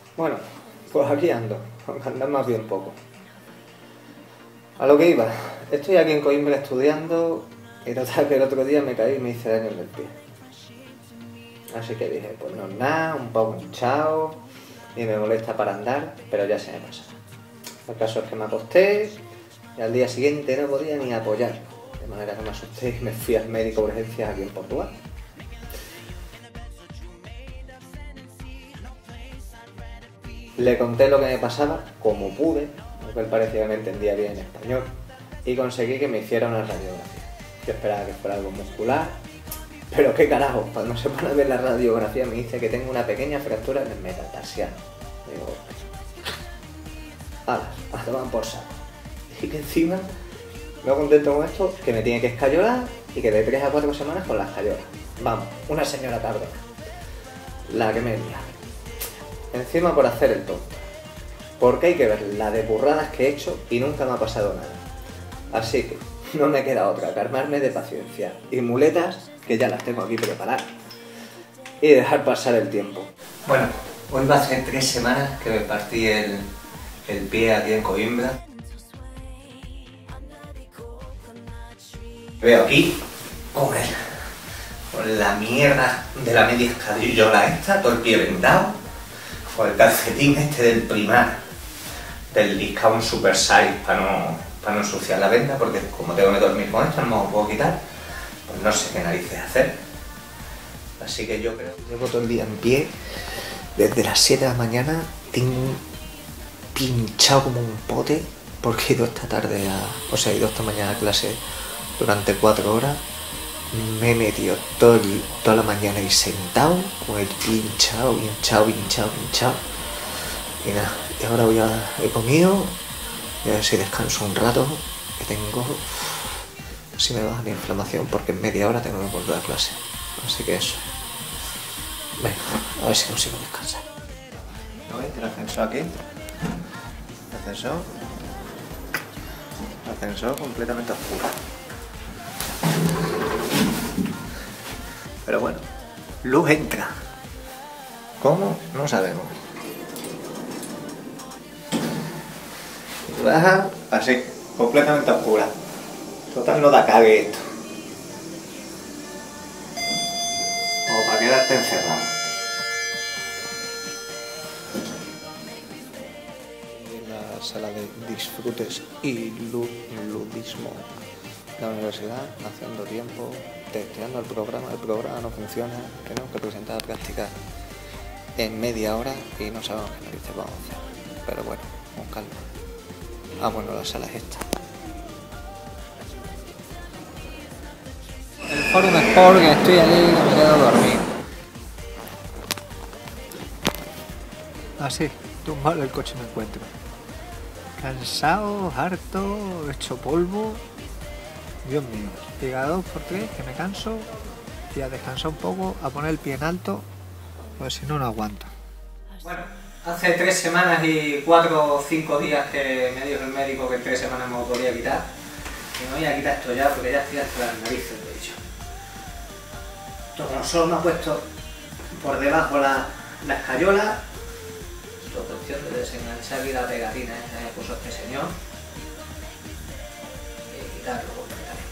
Bueno, pues aquí ando, aunque andar más bien poco. A lo que iba, estoy aquí en Coimbra estudiando y total que el otro día me caí y me hice daño en el pie. Así que dije, pues no es nada, un poco hinchado y me molesta para andar, pero ya se me pasa. El caso es que me acosté y al día siguiente no podía ni apoyar, de manera que me asusté y me fui al médico de urgencias aquí en Portugal. Le conté lo que me pasaba, como pude, aunque él parecía que me entendía bien en español, y conseguí que me hiciera una radiografía. Yo esperaba que fuera algo muscular, pero qué carajo, cuando se pone a ver la radiografía me dice que tengo una pequeña fractura en el metatarsiano. Digo, a tomar por saco. Y que encima, no contento con esto, que me tiene que escayolar y que de 3 a 4 semanas con la escayola. Vamos, una señora tardona. La que me envía. Encima por hacer el tonto. Porque hay que ver la de burradas que he hecho y nunca me ha pasado nada. Así que no me queda otra que armarme de paciencia y muletas, que ya las tengo aquí preparadas, y dejar pasar el tiempo. Bueno, hoy va a ser 3 semanas que me partí el pie aquí en Coimbra. Veo aquí con la mierda de la media escadrillola esta, todo el pie vendado, con el calcetín este del Primar, del Discount Super Size para no ensuciar la venda, porque como tengo que dormir con esto, no me lo puedo quitar, pues no sé qué narices hacer. Así que yo creo que llevo todo el día en pie, desde las 7 de la mañana, tengo pinchado como un pote, porque he ido esta tarde he ido esta mañana a clase durante 4 horas, me he metido toda la mañana ahí sentado, con el pie hinchado. Y nada, y ahora he comido, y a ver si descanso un rato, que tengo, si me baja la inflamación, porque en media hora tengo que volver a clase. Así que eso. Venga, a ver si consigo descansar. ¿Veis el ascensor aquí? Ascensor completamente oscuro. Pero bueno, luz entra. ¿Cómo? No sabemos. Y baja así, completamente oscura. Total, no da cague esto. Como para quedarte encerrado. En la sala de disfrutes y ludismo de la universidad, haciendo tiempo, testeando el programa no funciona, tenemos que presentar la práctica en media hora y no sabemos qué narices vamos a hacer. Pero bueno, con calma. Ah, bueno, la sala es esta. El Forum Sport, que estoy allí y me quedo dormido. Así, tumbado en el coche me encuentro. Cansado, harto, hecho polvo. Dios mío, llega 2x3, que me canso, y a descansar un poco, a poner el pie en alto, pues si no, no aguanto. Bueno, hace 3 semanas y 4 o 5 días que me dijo el médico que en 3 semanas me lo podía quitar. Y me voy a quitar esto ya, porque ya estoy hasta las narices, de hecho. Solo me ha puesto por debajo la escayola. Esto es cuestión de desenganchar aquí la pegatina esta que me puso este señor. Y quitarlo completamente.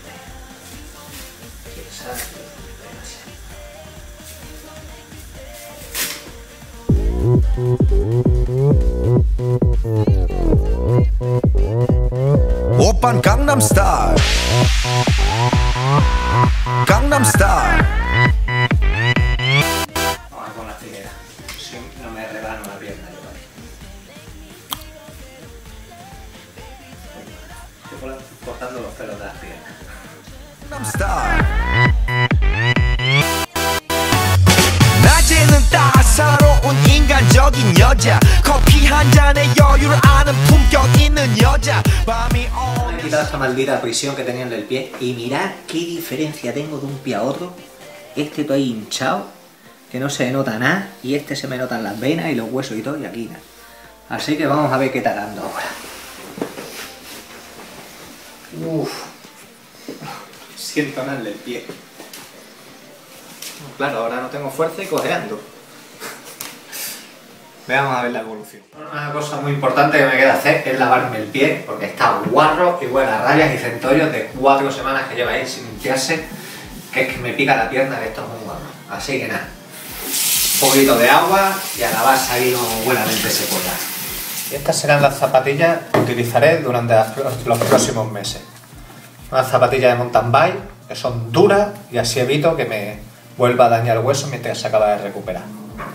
Oppan Gangnam Style. Gangnam Style. Vamos a con la filera. Si no me rebano la pierna, yo vale. Estoy cortando los pelos de las piernas. Gangnam Style. 낮에는 따사로운 인간적인 여자 커피 한 잔에 여유를 아는 품격 있는 여자 밤이 Me he quitado esta maldita prisión que tenía en el pie y mirad qué diferencia tengo de un pie a otro. Este todo ahí hinchado, que no se nota nada, y este se me notan las venas y los huesos y todo, y aquí nada. Así que vamos a ver qué está dando ahora. Uff, siento nada en el pie. Claro, ahora no tengo fuerza y cojeando. Veamos a ver la evolución. Una cosa muy importante que me queda hacer es lavarme el pie, porque está guarro y huele a rabias y centollos de 4 semanas que lleva ahí sin limpiarse, que es que me pica la pierna, que esto es muy guarro. Así que nada, un poquito de agua y a lavarse ahí no buenamente se pueda. Y estas serán las zapatillas que utilizaré durante los próximos meses. Unas zapatillas de mountain bike que son duras y así evito que me vuelva a dañar el hueso mientras se acaba de recuperar.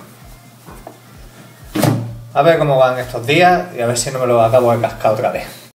A ver cómo van estos días y a ver si no me lo acabo de cascar otra vez.